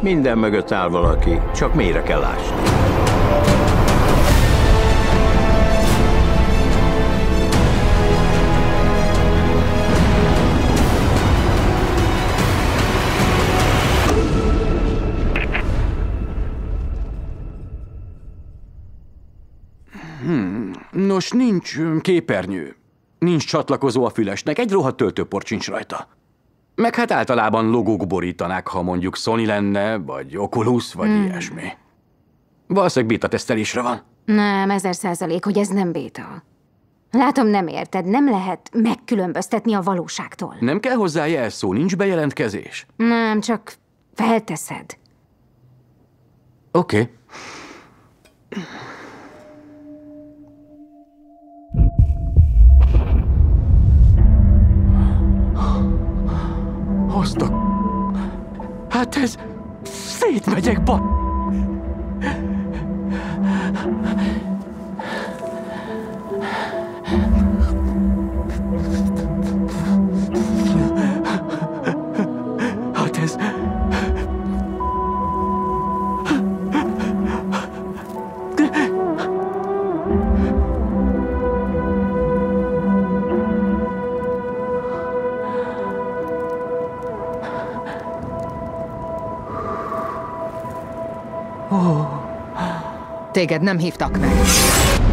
Minden mögött áll valaki, csak mélyre kell ásni. Nos, nincs képernyő. Nincs csatlakozó a fülesnek, egy rohadt töltőport sincs rajta. Meg hát általában logók borítanák, ha mondjuk Sony lenne, vagy Oculus, vagy ilyesmi. Valószínűleg beta tesztelésre van. Nem, 1000%, hogy ez nem béta. Látom, nem érted, nem lehet megkülönböztetni a valóságtól. Nem kell hozzá jelszó, nincs bejelentkezés. Nem, csak felteszed. Oké. Hoztak. Hát ez... Szétmegyek, Hát ez... Téged nem hívtak meg.